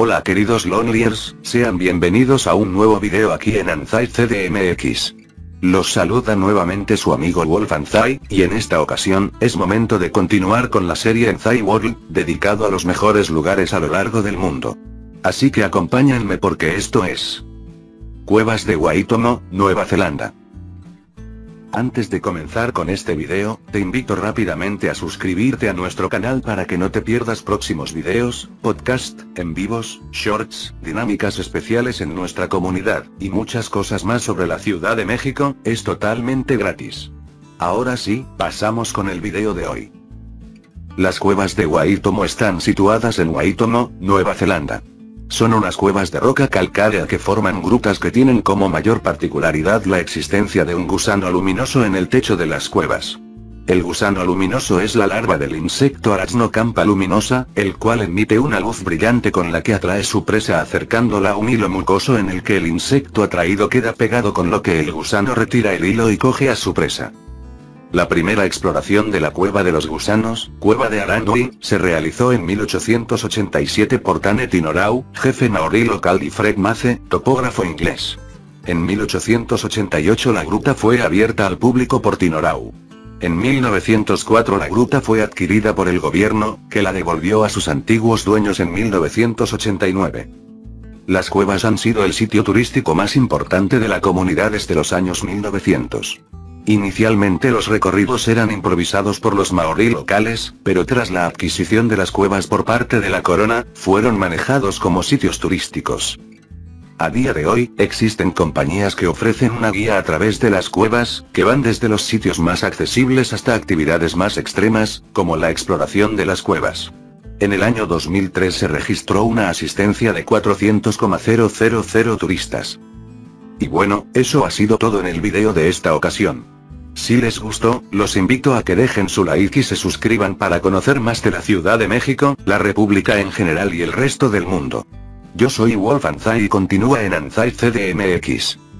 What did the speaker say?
Hola queridos Loneliers, sean bienvenidos a un nuevo video aquí en Anzai CDMX. Los saluda nuevamente su amigo Wolf Anzai, y en esta ocasión, es momento de continuar con la serie Anzai World, dedicado a los mejores lugares a lo largo del mundo. Así que acompáñenme porque esto es Cuevas de Waitomo, Nueva Zelanda. Antes de comenzar con este video, te invito rápidamente a suscribirte a nuestro canal para que no te pierdas próximos videos, podcast, en vivos, shorts, dinámicas especiales en nuestra comunidad, y muchas cosas más sobre la Ciudad de México, es totalmente gratis. Ahora sí, pasamos con el video de hoy. Las cuevas de Waitomo están situadas en Waitomo, Nueva Zelanda. Son unas cuevas de roca calcárea que forman grutas que tienen como mayor particularidad la existencia de un gusano luminoso en el techo de las cuevas. El gusano luminoso es la larva del insecto Arachnocampa luminosa, el cual emite una luz brillante con la que atrae su presa acercándola a un hilo mucoso en el que el insecto atraído queda pegado, con lo que el gusano retira el hilo y coge a su presa. La primera exploración de la cueva de los gusanos, Cueva de Aranui, se realizó en 1887 por Taneti Norau, jefe maorí local, y Fred Mace, topógrafo inglés. En 1888 la gruta fue abierta al público por Tinorau. En 1904 la gruta fue adquirida por el gobierno, que la devolvió a sus antiguos dueños en 1989. Las cuevas han sido el sitio turístico más importante de la comunidad desde los años 1900. Inicialmente los recorridos eran improvisados por los maorí locales, pero tras la adquisición de las cuevas por parte de la corona, fueron manejados como sitios turísticos. A día de hoy, existen compañías que ofrecen una guía a través de las cuevas, que van desde los sitios más accesibles hasta actividades más extremas, como la exploración de las cuevas. En el año 2003 se registró una asistencia de 400,000 turistas. Y bueno, eso ha sido todo en el video de esta ocasión. Si les gustó, los invito a que dejen su like y se suscriban para conocer más de la Ciudad de México, la República en general y el resto del mundo. Yo soy Wolf Anzai y continúa en Anzai CDMX.